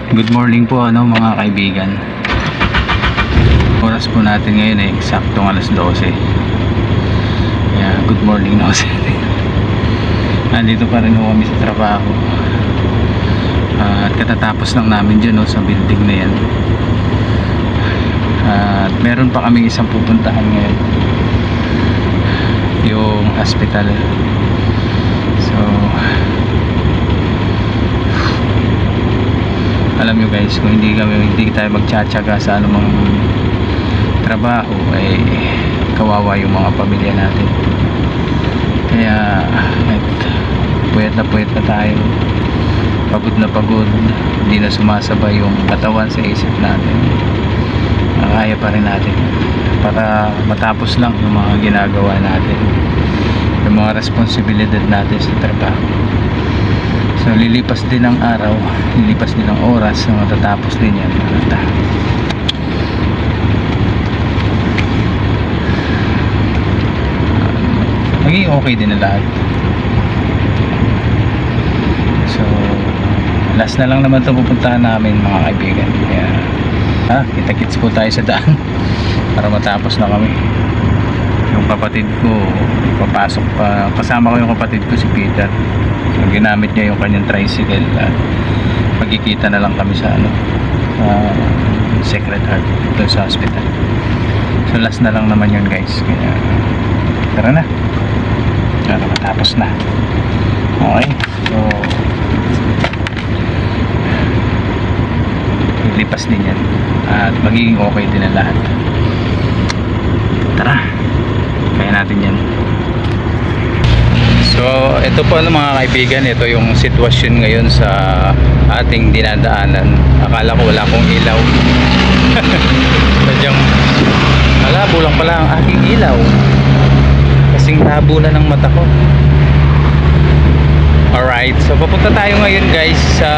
Good morning po mga kaibigan. Oras po natin ngayon ay eksaktong alas 12. Kaya good morning na kasi. Nandito pa rin kami sa trabaho. At katatapos lang namin dyan sa building na yan. At meron pa kami isang pupuntahan ngayon, yung hospital. So alam nyo guys, kung hindi tayo magtsatsaga sa anumang trabaho, ay kawawa yung mga pamilya natin. Kaya puyat na tayo, pagod na pagod, hindi na sumasabay yung katawan sa isip natin. Kaya pa rin natin para matapos lang yung mga ginagawa natin, yung mga responsibilidad natin sa trabaho. So lilipas din ang araw, lilipas din ang oras, so matatapos din yan. Maging okay din na lahat. So last na lang naman ito pupuntahan namin mga kaibigan. Kaya kita-kits po tayo sa daan para matapos na kami. Yung kapatid ko papasok pa, kasama ko yung kapatid ko si Peter. So ginamit niya yung kanyang tricycle at magkikita na lang kami sa Sacred Heart dito sa hospital. So last na lang naman yun guys. Kaya tara na para matapos na. Okay, so lipas din yan at magiging okay din ang lahat. Tara, kaya natin yan. So ito po mga kaibigan, ito yung sitwasyon ngayon sa ating dinadaanan. Akala ko wala akong ilaw. Sadyang malabo lang pala ang aking ilaw, kasing labo na ng mata ko. Alright, so papunta tayo ngayon guys sa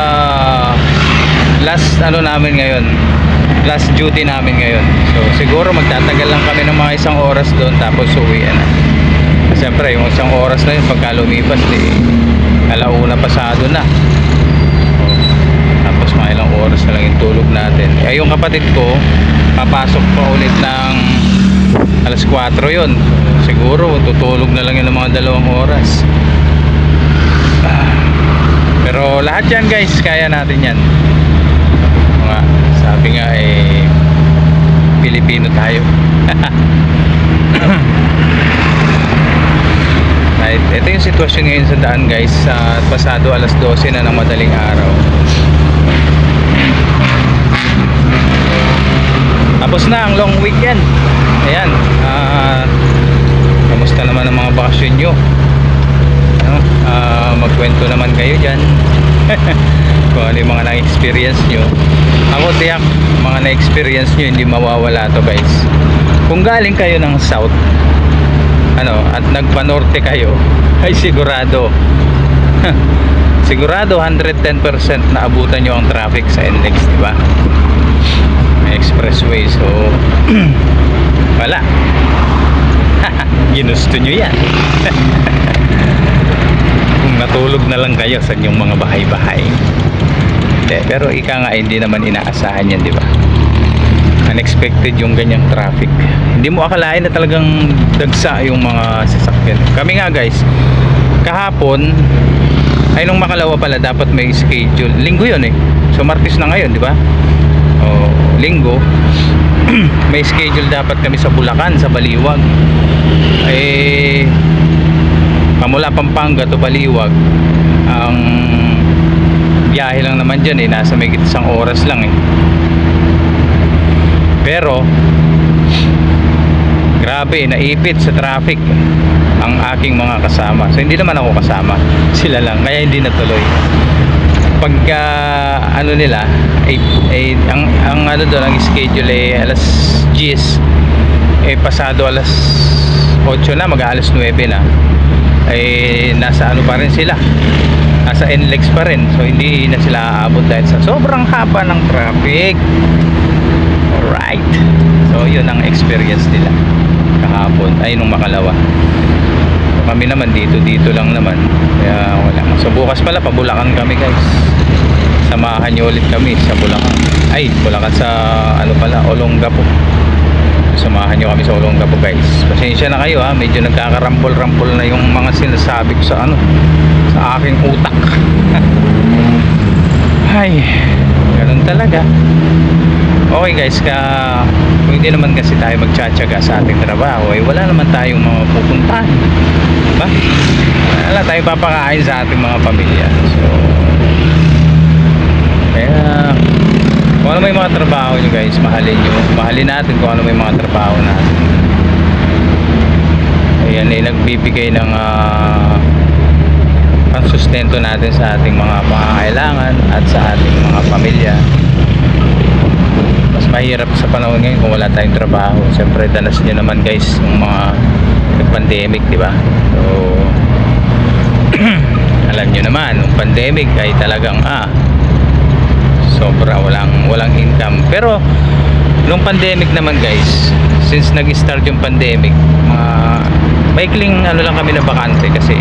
last namin ngayon, last duty namin ngayon. So siguro magtatagal lang kami ng mga isang oras doon, tapos uwi na. Siyempre yung isang oras na yun pagka lumipas alauna pasado na. So, tapos mga ilang oras na lang yung tulog natin. Yung kapatid ko papasok pa ulit ng alas 4 yun. So, siguro tutulog na lang yun ng mga 2 oras. Pero lahat yan guys, kaya natin yan. Sabi nga Pilipino tayo. Right, ito yung sitwasyon ngayon sa daan guys. Pasado alas 12 na ng madaling araw. Tapos na ang long weekend. Ayan, kamusta naman ang mga bakasyon nyo? Magkwento naman kayo dyan. Kung ano yung mga na-experience nyo. Ako tiyak, mga na-experience nyo hindi mawawala to guys. Kung galing kayo ng south at nagpa-norte kayo, ay sigurado sigurado 110% na abutan nyo ang traffic sa NLEX, diba? May expressway, so wala. Ginusto nyo yan. Kung natulog na lang kayo sa inyong mga bahay-bahay. Pero ika nga hindi naman inaasahan yan, diba? Unexpected yung ganyang traffic. Hindi mo akalain na talagang dagsa yung mga sasakyan. Kami nga guys, kahapon nung makalawa pala dapat may schedule. Linggo yun so Martes na ngayon, diba? Linggo may schedule dapat kami sa Bulacan, sa Baliwag. Pamula Pampanga to Baliwag, ang biyahe lang naman dyan nasa may 1 oras lang pero grabe, naipit sa traffic ang aking mga kasama. So hindi naman ako kasama, sila lang, kaya hindi natuloy. Pagka nila ang doon ang schedule alas 10, pasado alas 8 na, mag-alas 9 na, nasa pa rin sila, nasa NLEX pa rin. So hindi na sila aabot dahil sa sobrang haba ng traffic. Alright, so yun ang experience nila kahapon, nung makalawa. So, kami naman dito lang naman, kaya wala. So bukas pala pabulakan kami guys, samahan nyo ulit kami sa Bulacan. Ay, Bulacan sa ano pala, Olongapo. Samahan nyo kami sa Olongapo guys. Pasensya na kayo ha, medyo nagkakarampol-rampol na yung mga sinasabi ko sa ano, sa aking utak. Ay, ganun talaga. Okay guys, kung hindi naman kasi tayo magtsatsaga sa ating trabaho, ay wala naman tayong mga pupuntahan, diba? Wala tayong papakain sa ating mga pamilya. So kaya kung ano may mga trabaho nyo guys, mahalin nyo, mahalin natin kung ano may mga trabaho natin. Ayan ay nagbibigay ng pansustento natin sa ating mga pangangailangan at sa ating mga pamilya. Mas mahirap sa panahon ngayon kung wala tayong trabaho. Siyempre danas nyo naman guys yung mga pandemic, diba? So alam nyo naman yung pandemic ay talagang sobra walang income. Pero nung pandemic naman guys, since nag-start yung pandemic, maikling ano lang kami na bakante kasi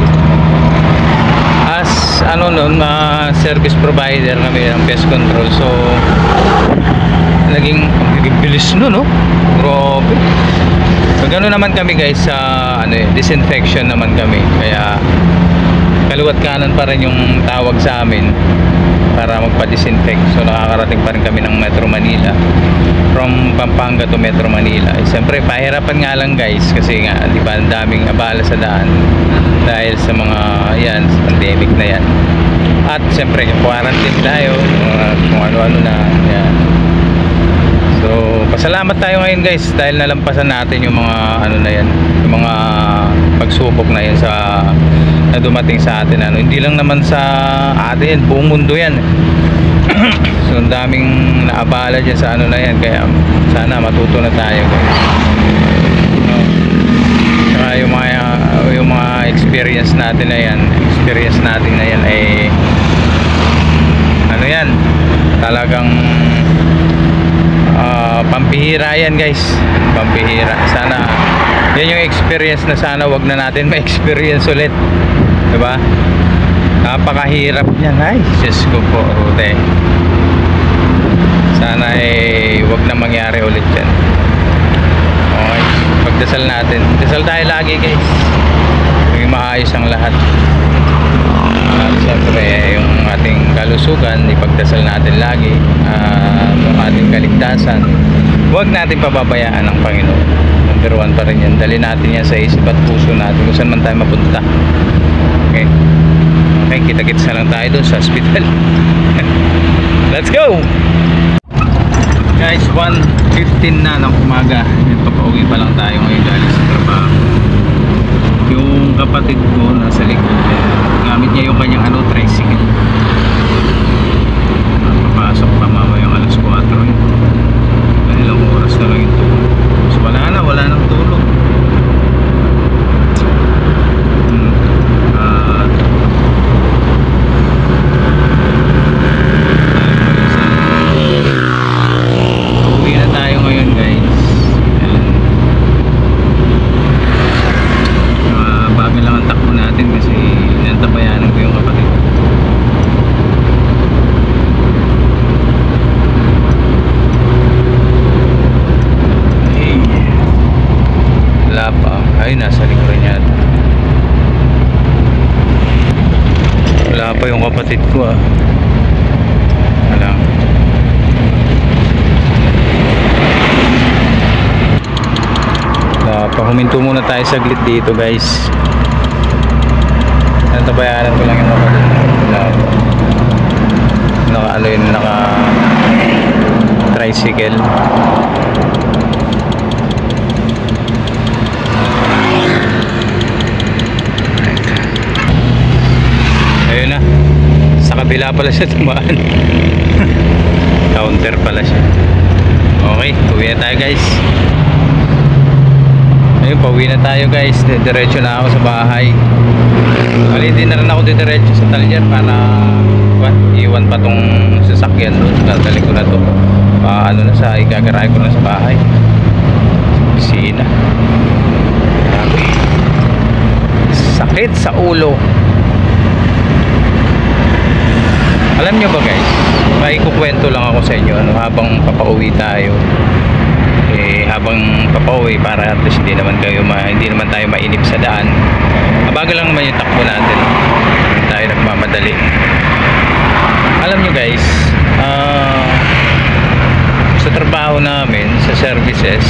as ano noon, service provider kami ng pest control. So naging bilis no, grabe. So gano'n naman kami guys sa disinfection naman kami. Kaya kaliwat kanan pa rin yung tawag sa amin para magpa-disinfect. So nakakarating pa rin kami ng Metro Manila, from Pampanga to Metro Manila. Siyempre pahirapan nga lang guys kasi nga di ba ang daming abala sa daan dahil sa mga yan, sa pandemic na yan. At siyempre quarantine tayo, kung ano-ano na yan. So pasalamat tayo ngayon guys dahil nalampasan natin yung mga ano na yan, yung mga pagsubok na yan na dumating sa atin. Hindi lang naman sa atin, buong mundo yan. So ang daming naabala dyan sa ano na yan, kaya sana matuto na tayo guys. Saka yung mga experience natin na yan ay ano yan, talagang pampihira yan guys, pampihira. Sana yan yung experience na sana wag na natin ma-experience ulit, diba? Napakahirap niyan. Ay, Diyos ko po, Rute. Sana wag na mangyari ulit yan. Okay, pagdasal natin, dasal tayo lagi guys, maging maayos ang lahat. At siyempre yung ating kalusugan ipagdasal natin lagi, yung ating kaligtasan huwag natin pababayaan ng Panginoon. Number 1 pa rin yan, dali natin yan sa isip at puso natin kung saan man tayo mapunta. Okay, kita-kits na lang tayo dun sa hospital. Let's go guys. 1:15 na ng umaga, papauwi pa lang tayo ngayon galing sa trabaho. Yung kapatid ko nasa likod, gamit niya yung kanyang tricycle. Papasok pa mamayang alas 4 dahil ilang oras na lang yung tulog. So wala nang tulog. Uwi na tayo ngayon guys. Bago lang ang takbo natin kasi nantabayanan ko yung kapatid. Wala pa. Ay, nasa likuran yata. Wala pa yung kapatid ko Wala. Huminto muna tayo saglit dito guys. Nantabayanan ko lang yung kapatid. Naka tricycle. Ayun na, sa kabila pala siya tumaan. Counter pala siya. Okay, uwi na tayo guys. Ayun, pauwi na tayo guys. Diretso na ako sa bahay. Hindi na rin ako diretso sa talyer para iwan pa tong sasakyan doon. Dadali ko na to. Igagaray ko na sa bahay. Pisina. Sakit sa ulo. Alam nyo ba guys, may kukwento lang ako sa inyo ano, habang papauwi tayo. Habang papauwi para at least hindi naman tayo mainip sa daan. Mabagal lang naman yung takbo natin. Hindi tayo nagmamadali. Alam nyo guys, sa trabaho namin, sa services,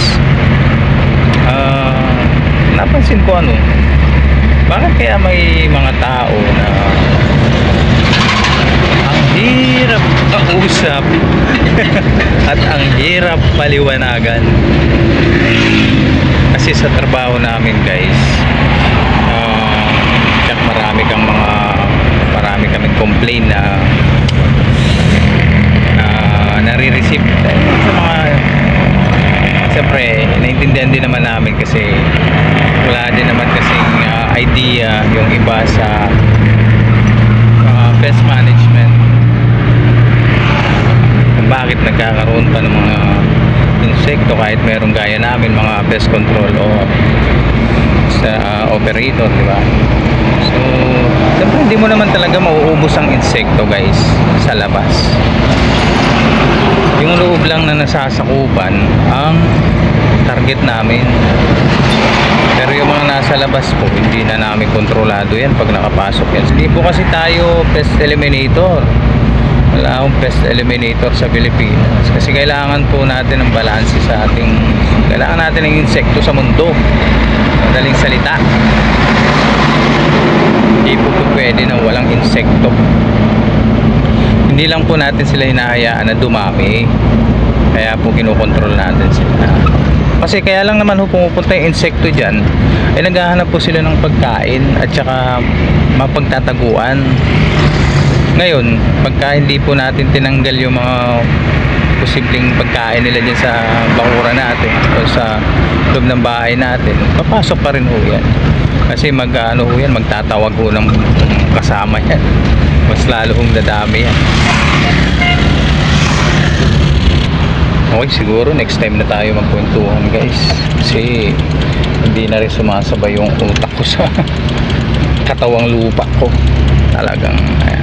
napansin ko ano, bakit kaya may mga tao na ang hirap kausap at ang hirap paliwanagan. Kasi sa trabaho namin guys, marami kaming complain na nare-receive sa mga, siyempre naintindihan din naman namin kasi wala din naman kasing idea yung iba sa pest management, kung bakit nagkakaroon pa ng mga insekto kahit merong gaya namin mga pest control o sa operator, di ba? So siyempre hindi mo naman talaga mauubos ang insekto guys sa labas. Yung loob lang na nasasakupan ang target namin, pero yung mga nasa labas po hindi na namin kontrolado yan pag nakapasok yan. Hindi po kasi tayo pest eliminator, wala akong pest eliminator sa Pilipinas kasi kailangan po natin ng balanse sa ating, kailangan natin ng insekto sa mundo, madaling salita. Hindi po pwede na walang insekto. Hindi lang po natin sila hinahayaan na dumami, kaya po kinokontrol natin sila. Kasi kaya lang naman pumupunta yung insekto dyan, ay naghahanap po sila ng pagkain at saka mapagtataguan. Ngayon, pagka hindi po natin tinanggal yung mga posibleng pagkain nila dyan sa bakura natin o sa loob ng bahay natin, papasok pa rin ho yan. Kasi magtatawag ho ng kasama yan, mas lalo hong dadami yan. Okay, siguro next time na tayo magkwentuhan guys, kasi hindi na rin sumasabay yung utak ko sa katawang lupa ko. Talagang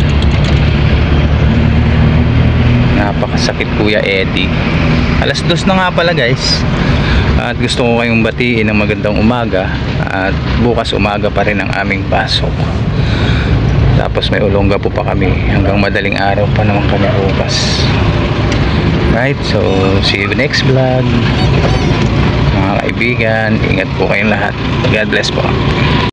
napakasakit Kuya Eddie. 2:00 na nga pala guys, at gusto ko kayong batiin ng magandang umaga, at bukas umaga pa rin ang aming pasok, tapos may ulongga po pa kami hanggang madaling araw pa naman kami bukas. Right, so see you next vlog mga kaibigan. Ingat po kayong lahat. God bless po.